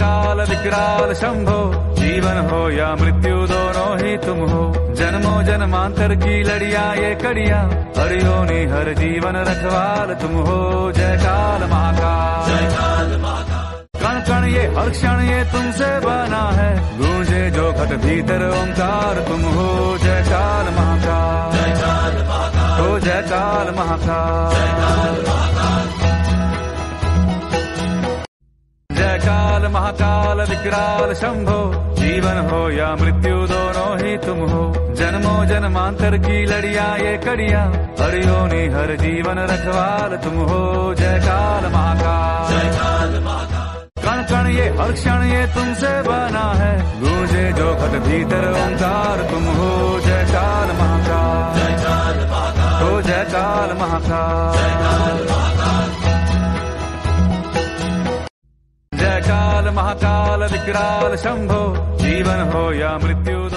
महाकाल विकराल शंभो, जीवन हो या मृत्यु दोनों ही तुम हो। जन्मों जन्मांतर की लड़ियां ये कड़ियां, हर योनि हर जीवन रखवाल तुम हो। जय काल महाकाल, जय काल महाकाल। कण कण ये हर क्षण ये तुमसे बना है, गूंजे जो घट भीतर ओंकार तुम हो। जय काल महाकाल, जय काल महाकाल। हो जय काल महाकाल, जय काल महाकाल। जय काल महाकाल विकराल शंभो, जीवन हो या मृत्यु दोनों ही तुम हो। जन्मों जन्मांतर की लड़ियां ये कड़ियां, हर योनि हर जीवन रखवाल तुम हो। जय काल महाकाल, जय काल महाकाल। कण कण ये हर क्षण ये तुमसे बना है, गूंजे जो घट भीतर ओंकार तुम हो। जय काल महाकाल, जय काल महाकाल। हो जय काल महाकाल, जय काल महाकाल। जय काल महाकाल विकराल शंभो, जीवन हो या मृत्यु